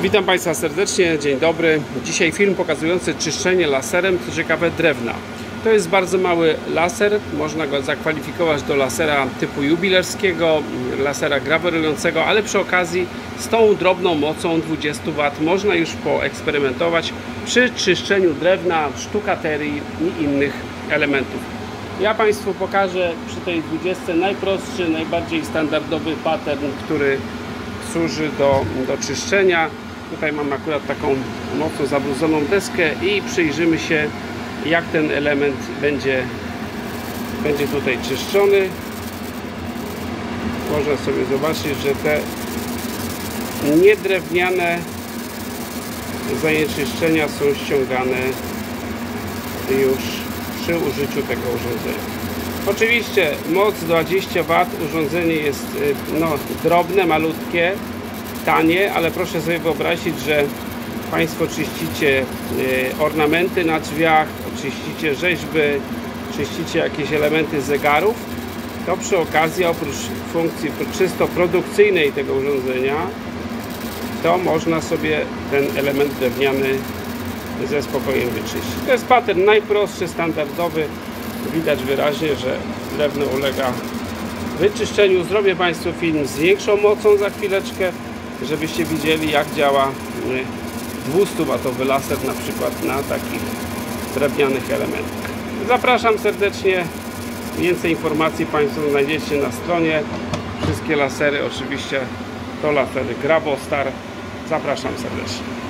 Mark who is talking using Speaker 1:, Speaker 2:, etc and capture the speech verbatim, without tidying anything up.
Speaker 1: Witam Państwa serdecznie, dzień dobry. Dzisiaj film pokazujący czyszczenie laserem, co ciekawe, drewna. To jest bardzo mały laser, można go zakwalifikować do lasera typu jubilerskiego, lasera grawerującego, ale przy okazji z tą drobną mocą dwadzieścia watów można już poeksperymentować przy czyszczeniu drewna, sztukaterii i innych elementów. Ja Państwu pokażę przy tej dwudziestce najprostszy, najbardziej standardowy pattern, który służy do, do czyszczenia. Tutaj mam akurat taką mocno zabrudzoną deskę i przyjrzymy się, jak ten element będzie, będzie tutaj czyszczony. Można sobie zobaczyć, że te niedrewniane zanieczyszczenia są ściągane już przy użyciu tego urządzenia. Oczywiście moc dwadzieścia watów, urządzenie jest no, drobne, malutkie, tanie, ale proszę sobie wyobrazić, że Państwo czyścicie ornamenty na drzwiach, czyścicie rzeźby, czyścicie jakieś elementy zegarów, to przy okazji oprócz funkcji czysto produkcyjnej tego urządzenia, to można sobie ten element drewniany ze spokojem wyczyścić. To jest pattern najprostszy, standardowy. Widać wyraźnie, że drewno ulega wyczyszczeniu. Zrobię Państwu film z większą mocą za chwileczkę, żebyście widzieli, jak działa dwustu watowy laser na przykład na takich drewnianych elementach. Zapraszam serdecznie. Więcej informacji Państwo znajdziecie na stronie. Wszystkie lasery oczywiście to lasery Grabostar. Zapraszam serdecznie.